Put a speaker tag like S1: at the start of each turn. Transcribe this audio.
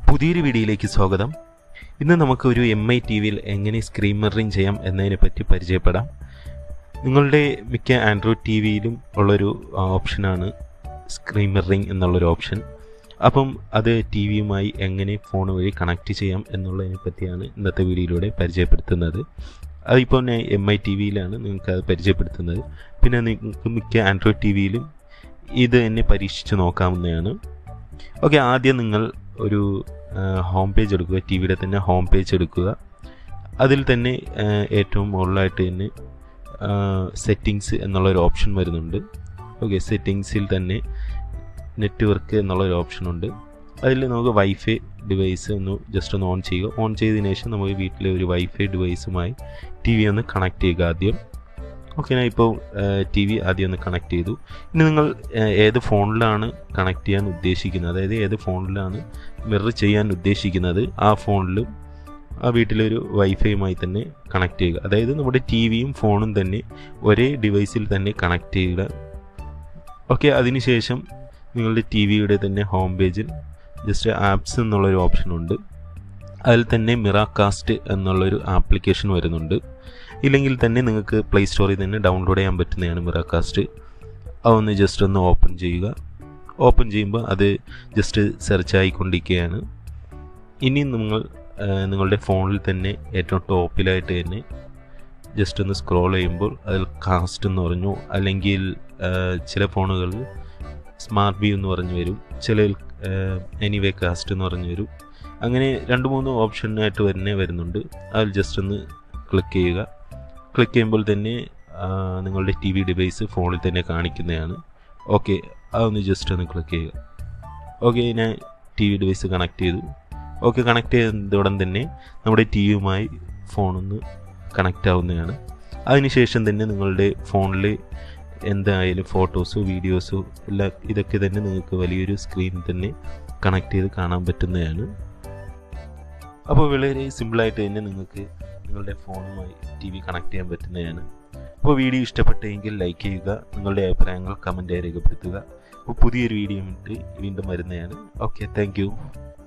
S1: പുതിയൊരു വീഡിയോയിലേക്ക് സ്വാഗതം. ഇന്ന് നമുക്ക് ഒരു MI TV-യിൽ എങ്ങനെ സ്ക്രീൻ മിററിംഗ് ചെയ്യാം എന്നതിനെ പറ്റി പരിചയപ്പെടാം. നിങ്ങളുടെ മിക്ക ആൻഡ്രോയിഡ് TV-യിലും ഉള്ളൊരു ഓപ്ഷനാണ് സ്ക്രീൻ മിററിംഗ് എന്നുള്ളൊരു ഓപ്ഷൻ. അപ്പം അത് TV-യുമായി എങ്ങനെ ഫോൺ വഴി കണക്ട് ചെയ്യാം എന്നുള്ളതിനെ പറ്റിയാണ് ഇന്നത്തെ വീഡിയോയിലൂടെ പരിചയപ്പെടുത്തുന്നത്. അതിപ്പോൾ ഞാൻ MI TV-യിലാണ് നിങ്ങൾക്കത് പരിചയപ്പെടുത്തുന്നത്. പിന്നെ നിങ്ങൾക്ക് മിക്ക ആൻഡ്രോയിഡ് TV-യിലും ഇത് തന്നെ പരീക്ഷിച്ച് നോക്കാവുന്നതാണ്. ഓക്കെ, ആദ്യം നിങ്ങൾ ഒരു ഹോം പേജ് എടുക്കുക. TV-യുടെ തന്നെ ഹോം പേജ് എടുക്കുക. അതിൽ തന്നെ ഏറ്റവും മുകളിലായിട്ട് തന്നെ സെറ്റിങ്സ് എന്നുള്ളൊരു ഓപ്ഷൻ വരുന്നുണ്ട്. ഓക്കെ, സെറ്റിങ്സിൽ തന്നെ നെറ്റ്വർക്ക് എന്നുള്ളൊരു ഓപ്ഷനുണ്ട്. അതിൽ നമുക്ക് വൈഫൈ ഡിവൈസ് ജസ്റ്റ് ഒന്ന് ഓൺ ചെയ്യുക. ഓൺ ചെയ്തതിന് ശേഷം നമുക്ക് വീട്ടിലെ ഒരു വൈഫൈ ഡിവൈസുമായി TV ഒന്ന് കണക്ട് ചെയ്യുക ആദ്യം. ഓക്കെ, ഞാൻ ഇപ്പോൾ TV ആദ്യം ഒന്ന് കണക്ട് ചെയ്തു. ഇനി നിങ്ങൾ ഏത് ഫോണിലാണ് കണക്ട് ചെയ്യാൻ ഉദ്ദേശിക്കുന്നത്, അതായത് ഏത് ഫോണിലാണ് മിറർ ചെയ്യാൻ ഉദ്ദേശിക്കുന്നത്, ആ ഫോണിലും ആ വീട്ടിലൊരു വൈഫൈയുമായി തന്നെ കണക്ട് ചെയ്യുക. അതായത് നമ്മുടെ TV-യും ഫോണും തന്നെ ഒരേ ഡിവൈസിൽ തന്നെ കണക്ട് ചെയ്യുക. ഓക്കെ, അതിനുശേഷം നിങ്ങളുടെ TV-യുടെ തന്നെ ഹോം പേജിൽ ജസ്റ്റ് ആപ്സ് എന്നുള്ളൊരു ഓപ്ഷനുണ്ട്. അതിൽ തന്നെ മിറാകാസ്റ്റ് എന്നുള്ളൊരു ആപ്ലിക്കേഷൻ വരുന്നുണ്ട്. ഇല്ലെങ്കിൽ തന്നെ നിങ്ങൾക്ക് പ്ലേ സ്റ്റോറിൽ തന്നെ ഡൗൺലോഡ് ചെയ്യാൻ പറ്റുന്നതാണ് മിറാകാസ്റ്റ്. അതൊന്ന് ജസ്റ്റ് ഒന്ന് ഓപ്പൺ ചെയ്യുക. ഓപ്പൺ ചെയ്യുമ്പോൾ അത് ജസ്റ്റ് സെർച്ച് ആയിക്കൊണ്ടിരിക്കുകയാണ്. ഇനി നിങ്ങൾ നിങ്ങളുടെ ഫോണിൽ തന്നെ ഏറ്റവും ടോപ്പിലായിട്ട് തന്നെ ജസ്റ്റ് ഒന്ന് സ്ക്രോൾ ചെയ്യുമ്പോൾ അതിൽ കാസ്റ്റ് എന്ന് പറഞ്ഞു, അല്ലെങ്കിൽ ചില ഫോണുകളിൽ സ്മാർട്ട് വ്യൂ എന്ന് പറഞ്ഞു വരും, ചില എനിവേ കാസ്റ്റ് എന്ന് പറഞ്ഞു വരും. അങ്ങനെ 2-3 ഓപ്ഷനായിട്ട് തന്നെ വരുന്നുണ്ട്. അതിൽ ജസ്റ്റ് ഒന്ന് ക്ലിക്ക് ചെയ്യുക. ക്ലിക്ക് ചെയ്യുമ്പോൾ തന്നെ നിങ്ങളുടെ TV ഡിവൈസ് ഫോണിൽ തന്നെ കാണിക്കുന്നതാണ്. ഓക്കെ, അതൊന്ന് ജസ്റ്റ് ഒന്ന് ക്ലിക്ക് ചെയ്യുക. ഓക്കെ, ഞാൻ TV ഡിവൈസ് കണക്ട് ചെയ്തു. ഓക്കെ, കണക്ട് ചെയ്തോടൻ തന്നെ നമ്മുടെ TV-യുമായി ഫോണൊന്ന് കണക്റ്റ് ആവുന്നതാണ്. അതിനുശേഷം തന്നെ നിങ്ങളുടെ ഫോണിൽ എന്തായാലും ഫോട്ടോസോ വീഡിയോസോ എല്ലാം ഇതൊക്കെ തന്നെ നിങ്ങൾക്ക് വലിയൊരു സ്ക്രീനിൽ തന്നെ കണക്ട് ചെയ്ത് കാണാൻ പറ്റുന്നതാണ്. അപ്പോൾ വളരെ സിമ്പിളായിട്ട് തന്നെ നിങ്ങൾക്ക് നിങ്ങളുടെ ഫോണുമായി TV കണക്ട് ചെയ്യാൻ പറ്റുന്നതാണ്. അപ്പോൾ വീഡിയോ ഇഷ്ടപ്പെട്ടെങ്കിൽ ലൈക്ക് ചെയ്യുക, നിങ്ങളുടെ അഭിപ്രായങ്ങൾ കമൻറ്റായി രേഖപ്പെടുത്തുക. അപ്പോൾ പുതിയൊരു വീഡിയോ വീണ്ടും വരുന്നതാണ്. Okay, thank U.